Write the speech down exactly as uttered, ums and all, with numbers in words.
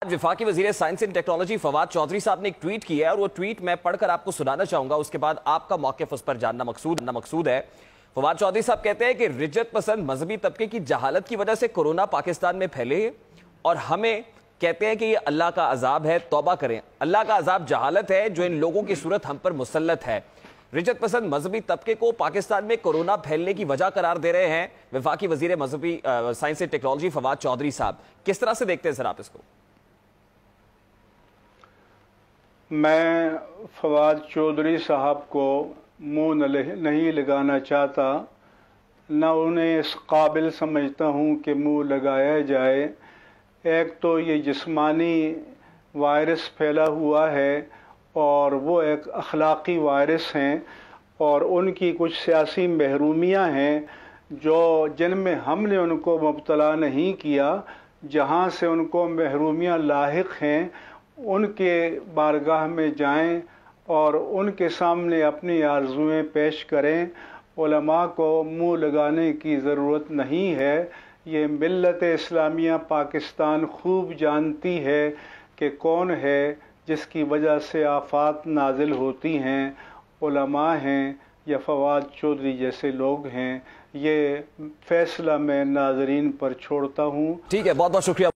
वफाकी वजीर science and technology Fawad Chaudhry साहब ने एक ट्वीट किया है और वो ट्वीट मैं पढ़कर आपको सुनाना चाहूंगा, उसके बाद आपका मौक़िफ़ उस पर जानना मकसूद मकसूद है। फवाद चौधरी साहब कहते हैं कि रिजत पसंद मजहबी तबके की जहालत की वजह से कोरोना पाकिस्तान में फैले है और हमें कहते हैं कि ये अल्लाह का अजाब है, तौबा करें। अल्लाह का अजाब जहालत है जो इन लोगों की सूरत हम पर मुसल्लत है। रिजत पसंद मजहबी तबके को पाकिस्तान में कोरोना फैलने की वजह करार दे रहे हैं वफाकी वजीर मजहबी science and technology Fawad Chaudhry साहब। किस तरह से देखते हैं सर आप इसको? मैं फवाद चौधरी साहब को मुंह नहीं लगाना चाहता, न उन्हें इस काबिल समझता हूँ कि मुंह लगाया जाए। एक तो ये जिस्मानी वायरस फैला हुआ है और वो एक अखलाक़ी वायरस हैं और उनकी कुछ सियासी महरूमियाँ हैं जो जिनमें हमने उनको मुब्तला नहीं किया। जहाँ से उनको महरूमियाँ लाहिक हैं उनके बारगाह में जाएं और उनके सामने अपनी आरज़ुएं पेश करें। उलमा को मुंह लगाने की ज़रूरत नहीं है। ये मिल्लत इस्लामिया पाकिस्तान खूब जानती है कि कौन है जिसकी वजह से आफात नाजिल होती हैं। उलमा हैं या फवाद चौधरी जैसे लोग हैं। ये फैसला मैं नाज़रीन पर छोड़ता हूँ। ठीक है, बहुत बहुत शुक्रिया।